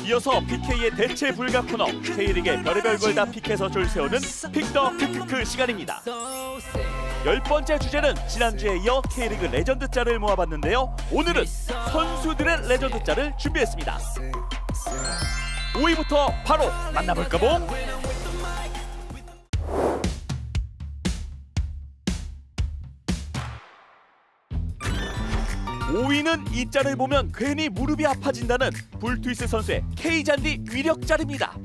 이어서 PK의 대체 불가 코너, K리그의 별의별 걸 다 픽해서 줄 세우는 픽더 크크크 시간입니다. 10번째 주제는 지난주에 이어 K리그 레전드 짤을 모아봤는데요. 오늘은 선수들의 레전드 짤을 준비했습니다. 5위부터 바로 만나볼까 봄. 5위는 이 짤을 보면 괜히 무릎이 아파진다는 불트위스 선수의 K잔디 위력 짤입니다.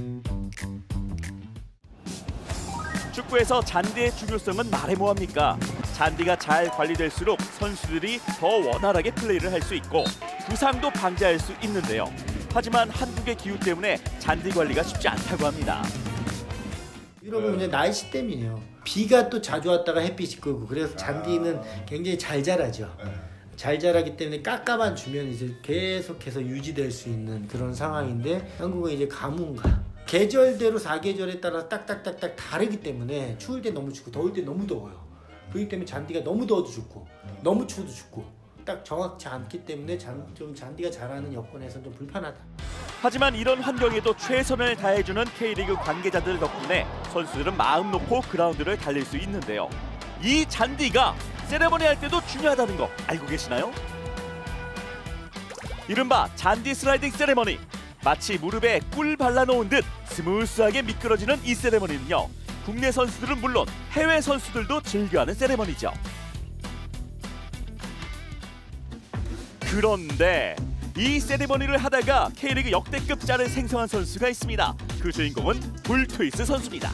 축구에서 잔디의 중요성은 말해 뭐합니까? 잔디가 잘 관리될수록 선수들이 더 원활하게 플레이를 할 수 있고 부상도 방지할 수 있는데요. 하지만 한국의 기후 때문에 잔디 관리가 쉽지 않다고 합니다. 유럽은 그냥 날씨 때문이에요. 비가 또 자주 왔다가 햇빛이 끄고 그래서 잔디는 굉장히 잘 자라죠. 잘 자라기 때문에 깎아만 주면 이제 계속해서 유지될 수 있는 그런 상황인데 한국은 이제 가뭄과 계절대로 4계절에 따라 딱딱딱딱 다르기 때문에 추울 때 너무 춥고 더울 때 너무 더워요. 그렇기 때문에 잔디가 너무 더워도 죽고 너무 추워도 죽고 딱 정확치 않기 때문에 좀 잔디가 자라는 여건에서 좀 불편하다. 하지만 이런 환경에도 최선을 다해주는 K리그 관계자들 덕분에 선수들은 마음 놓고 그라운드를 달릴 수 있는데요. 이 잔디가 세레머니 할 때도 중요하다는 거 알고 계시나요? 이른바 잔디 슬라이딩 세레머니. 마치 무릎에 꿀 발라놓은 듯 스무스하게 미끄러지는 이 세레머니는요. 국내 선수들은 물론 해외 선수들도 즐겨하는 세레머니죠. 그런데 이 세레머니를 하다가 K리그 역대급 짤을 생성한 선수가 있습니다. 그 주인공은 불트위스 선수입니다.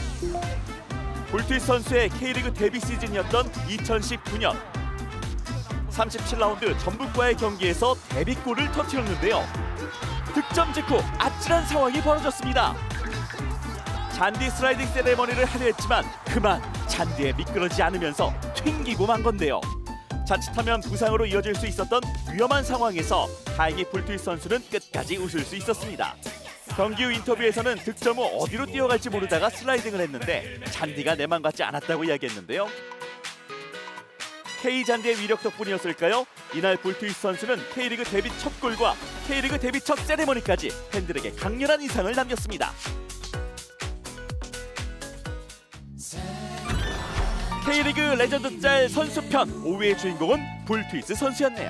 불트위스 선수의 K리그 데뷔 시즌이었던 2019년 37라운드 전북과의 경기에서 데뷔골을 터뜨렸는데요. 득점 직후 아찔한 상황이 벌어졌습니다. 잔디 슬라이딩 세레머니를 하려 했지만 그만 잔디에 미끄러지지 않으면서 튕기고 만 건데요. 자칫하면 부상으로 이어질 수 있었던 위험한 상황에서 다행히 불트위스 선수는 끝까지 웃을 수 있었습니다. 경기 후 인터뷰에서는 득점 후 어디로 뛰어갈지 모르다가 슬라이딩을 했는데 잔디가 내 맘 같지 않았다고 이야기했는데요. K잔디의 위력 덕분이었을까요? 이날 불트위스 선수는 K리그 데뷔 첫 골과 K리그 데뷔 첫 세레머니까지 팬들에게 강렬한 인상을 남겼습니다. K리그 레전드 짤 선수편 5위의 주인공은 불트위스 선수였네요.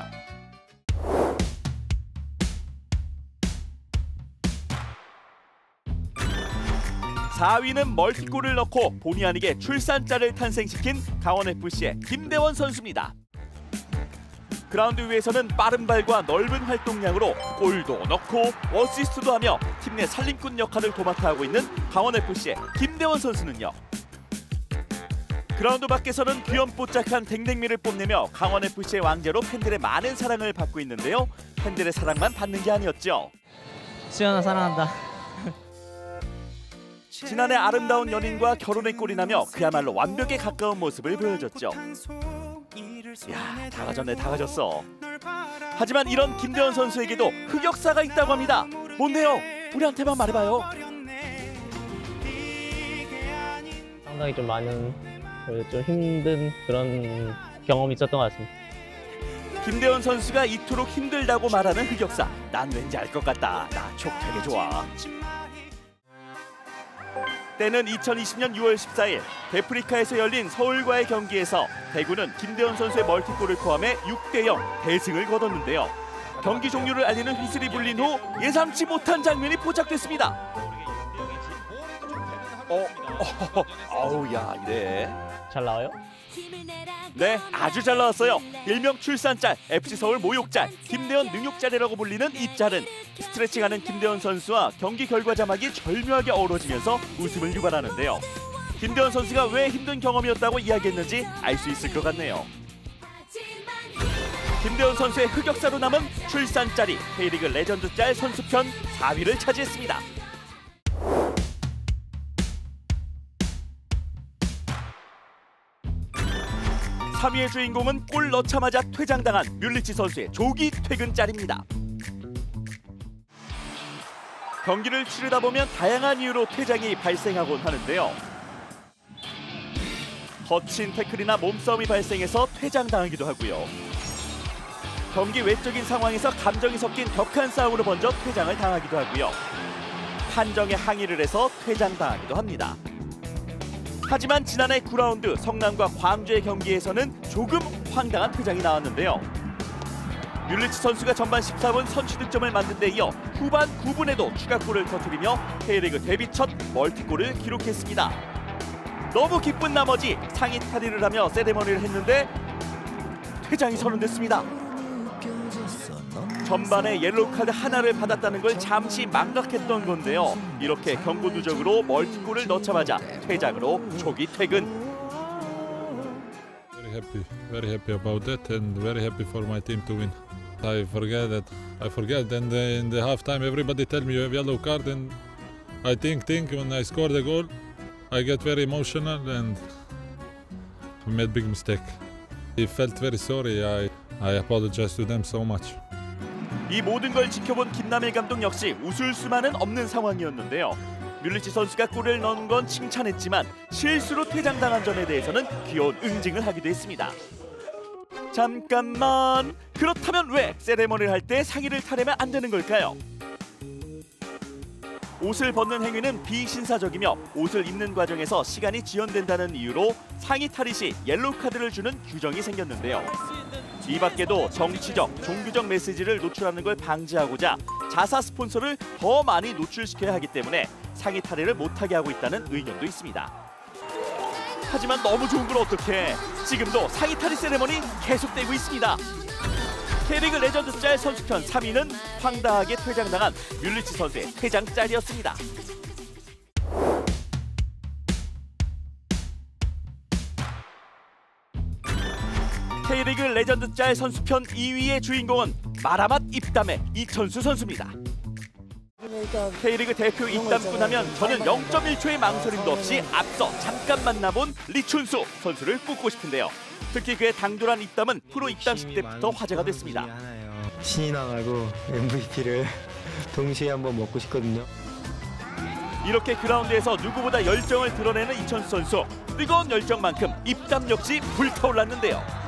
4위는 멀티골을 넣고 본의 아니게 출산짤을 탄생시킨 강원FC의 김대원 선수입니다. 그라운드 위에서는 빠른 발과 넓은 활동량으로 골도 넣고 어시스트도 하며 팀 내 살림꾼 역할을 도맡아 하고 있는 강원FC의 김대원 선수는요. 그라운드 밖에서는 귀염뽀짝한 댕댕미를 뽐내며 강원FC의 왕자로 팬들의 많은 사랑을 받고 있는데요. 팬들의 사랑만 받는 게 아니었죠. 수연아 사랑한다. 지난해 아름다운 연인과 결혼에 꼴이 나며 그야말로 완벽에 가까운 모습을 보여줬죠. 야, 다 가졌네, 다 가졌어. 하지만 이런 김대원 선수에게도 흑역사가 있다고 합니다. 뭔데요? 우리한테만 말해봐요. 상당히 좀 많은 좀 힘든 그런 경험이 있었던 것 같습니다. 김대원 선수가 이토록 힘들다고 말하는 흑역사. 난 왠지 알 것 같다. 나 촉 되게 좋아. 때는 2020년 6월 14일 데프리카에서 열린 서울과의 경기에서 대구는 김대원 선수의 멀티골을 포함해 6대0 대승을 거뒀는데요. 경기 종료를 알리는 휘슬이 불린 후 예상치 못한 장면이 포착됐습니다. 어우야 이래. 잘 나와요? 네, 아주 잘 나왔어요. 일명 출산짤, FC서울 모욕짤, 김대원 능욕짤이라고 불리는 이 짤은 스트레칭하는 김대원 선수와 경기 결과 자막이 절묘하게 어우러지면서 웃음을 유발하는데요. 김대원 선수가 왜 힘든 경험이었다고 이야기했는지 알 수 있을 것 같네요. 김대원 선수의 흑역사로 남은 출산짤이 K리그 레전드 짤 선수편 4위를 차지했습니다. 3위의 주인공은 골 넣자마자 퇴장당한 뮬리치 선수의 조기 퇴근 짤입니다. 경기를 치르다 보면 다양한 이유로 퇴장이 발생하곤 하는데요. 거친 태클이나 몸싸움이 발생해서 퇴장당하기도 하고요. 경기 외적인 상황에서 감정이 섞인 격한 싸움으로 번져 퇴장을 당하기도 하고요. 판정에 항의를 해서 퇴장당하기도 합니다. 하지만 지난해 9라운드 성남과 광주의 경기에서는 조금 황당한 퇴장이 나왔는데요. 뮬리치 선수가 전반 14분 선취 득점을 만든 데 이어 후반 9분에도 추가골을 터뜨리며 K리그 데뷔 첫 멀티골을 기록했습니다. 너무 기쁜 나머지 상의 탈의를 하며 세레머니를 했는데 퇴장이 선언됐습니다. 전반에 옐로우 카드 하나를 받았다는 걸 잠시 망각했던 건데요. 이렇게 경고 누적으로 멀티골을 넣자마자 퇴장으로 조기 퇴근. Very happy about that, and very happy for my team to win. I forget, and in the halftime everybody tell me you have yellow card, and I think when I score the goal, I get very emotional and made big mistake. I felt very sorry. I apologize to them so much. 이 모든 걸 지켜본 김남일 감독 역시 웃을 수만은 없는 상황이었는데요. 뮬리치 선수가 골을 넣은 건 칭찬했지만 실수로 퇴장당한 점에 대해서는 귀여운 응징을 하기도 했습니다. 잠깐만, 그렇다면 왜 세레머니를 할 때 상의를 탈하면 안 되는 걸까요? 옷을 벗는 행위는 비신사적이며 옷을 입는 과정에서 시간이 지연된다는 이유로 상의 탈의 시 옐로우 카드를 주는 규정이 생겼는데요. 이 밖에도 정치적, 종교적 메시지를 노출하는 걸 방지하고자 자사 스폰서를 더 많이 노출시켜야 하기 때문에 상의 탈의를 못하게 하고 있다는 의견도 있습니다. 하지만 너무 좋은 걸 어떡해. 지금도 상의 탈의 세레머니 계속되고 있습니다. K리그 레전드 짤 선수편 3위는 황당하게 퇴장당한 뮬리치 선수의 퇴장 짤이었습니다. K리그 레전드 짤 선수편 2위의 주인공은 마라맛 입담의 이천수 선수입니다. K리그 대표 입담고 나면 저는 0.1초의 망설임도 없이 앞서 잠깐 만나본 리춘수 선수를 꼽고 싶은데요. 특히 그의 당돌한 입담은 프로 입담식 때부터 화제가 됐습니다. 신이 나가고 MVP를 동시에 한번 먹고 싶거든요. 이렇게 그라운드에서 누구보다 열정을 드러내는 이천수 선수. 뜨거운 열정만큼 입담 역시 불타올랐는데요.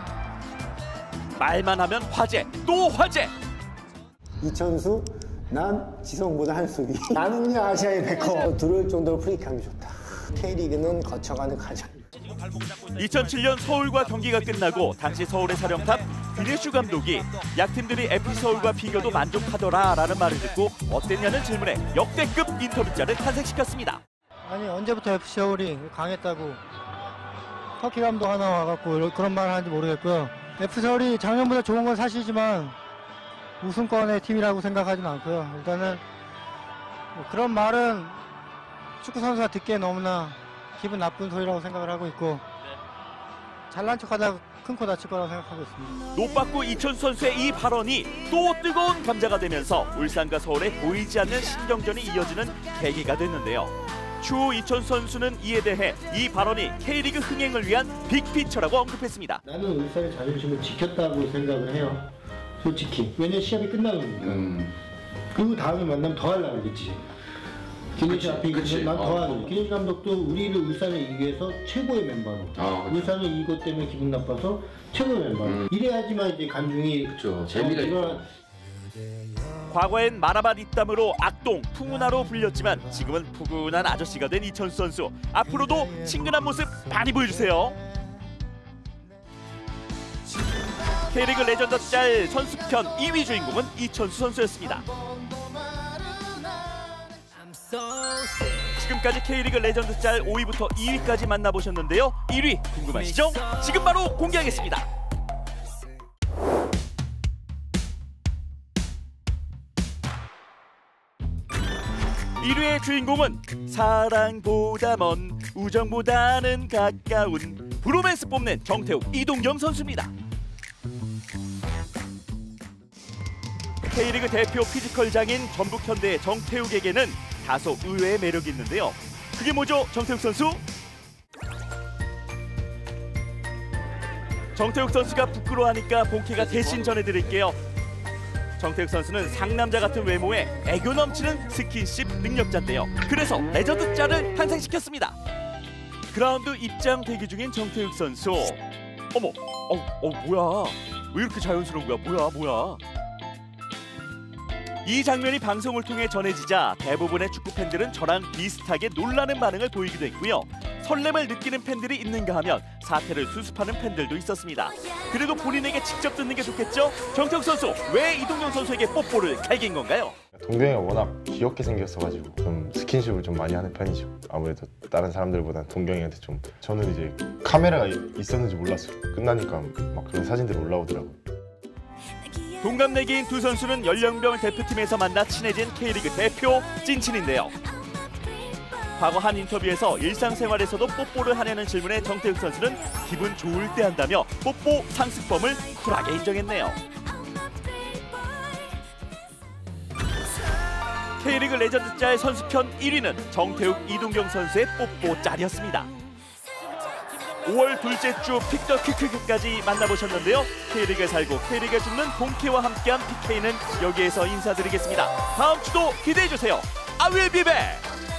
말만 하면 화제, 또 화제! 이천수, 난 지성보다 한수비. 나는요 아시아의 베커. 들어올 정도로 프리킥함이 좋다. K리그는 거쳐가는 과정. 2007년 서울과 경기가 끝나고 당시 서울의 사령탑 비네슈 감독이 약팀들이 FC서울과 비교도 만족하더라 라는 말을 듣고 어땠냐는 질문에 역대급 인터뷰자를 탄생시켰습니다. 아니 언제부터 FC서울이 강했다고 터키 감독 하나 와갖고 그런 말을 하는지 모르겠고요. FC서울이 작년보다 좋은 건 사실이지만 우승권의 팀이라고 생각하지는 않고요. 일단은 뭐 그런 말은 축구 선수가 듣기에 너무나 기분 나쁜 소리라고 생각을 하고 있고 잘난 척하다가 큰 코 다칠 거라고 생각하고 있습니다. 노빠꾸 이천수 선수의 이 발언이 또 뜨거운 감자가 되면서 울산과 서울의 보이지 않는 신경전이 이어지는 계기가 됐는데요. 추후 이천수 선수는 이에 대해 이 발언이 K리그 흥행을 위한 빅피처라고 언급했습니다. 나는 울산의 자존심을 지켰다고 생각을 해요. 솔직히. 왜냐면 시합이 끝나거든요. 그리고 다음에 만나면 더 하려고 그러겠지. 김현식 앞에 이기면 난 더 하겠지. 김현식 감독도 우리를 울산을 이기기 위해서 최고의 멤버로. 울산을 이것 때문에 기분 나빠서 최고의 멤버로. 이래야지만 이제 간중이 재미가 있고. 과거엔 마라맛 입담으로 악동, 푸근하로 불렸지만 지금은 푸근한 아저씨가 된 이천수 선수. 앞으로도 친근한 모습 많이 보여주세요. K리그 레전드 짤 선수편 2위 주인공은 이천수 선수였습니다. 지금까지 K리그 레전드 짤 5위부터 2위까지 만나보셨는데요. 1위 궁금하시죠? 지금 바로 공개하겠습니다. 1위의 주인공은 사랑보다 먼 우정보다는 가까운 브로맨스 뽐낸 정태욱, 이동경 선수입니다. K리그 대표 피지컬 장인 전북현대의 정태욱에게는 다소 의외의 매력이 있는데요. 그게 뭐죠, 정태욱 선수? 정태욱 선수가 부끄러워하니까 본캐가 대신 전해드릴게요. 정태욱 선수는 상남자 같은 외모에 애교 넘치는 스킨십 능력자인데요. 그래서 레전드 짤을 탄생시켰습니다. 그라운드 입장 대기 중인 정태욱 선수. 어머, 뭐야? 왜 이렇게 자연스러운 거야? 뭐야? 이 장면이 방송을 통해 전해지자 대부분의 축구 팬들은 저랑 비슷하게 놀라는 반응을 보이기도 했고요. 설렘을 느끼는 팬들이 있는가 하면 사태를 수습하는 팬들도 있었습니다. 그래도 본인에게 직접 듣는 게 좋겠죠? 정태욱 선수, 왜 이동경 선수에게 뽀뽀를 갈긴 건가요? 동경이가 워낙 귀엽게 생겼어가지고 좀 스킨십을 좀 많이 하는 편이죠. 아무래도 다른 사람들보다 동경이한테 좀, 저는 이제 카메라가 있었는지 몰랐어요. 끝나니까 막 그런 사진들이 올라오더라고요. 동갑내기인 두 선수는 연령별 대표팀에서 만나 친해진 K리그 대표 찐친인데요. 과거 한 인터뷰에서 일상생활에서도 뽀뽀를 하냐는 질문에 정태욱 선수는 기분 좋을 때 한다며 뽀뽀 상습범을 쿨하게 인정했네요. K리그 레전드 짤 선수편 1위는 정태욱, 이동경 선수의 뽀뽀 짤이었습니다. 5월 둘째 주 픽더 퀴크까지 만나보셨는데요. K리그에 살고 K리그에 죽는 본캐와 함께한 PK는 여기에서 인사드리겠습니다. 다음 주도 기대해주세요. I will be back!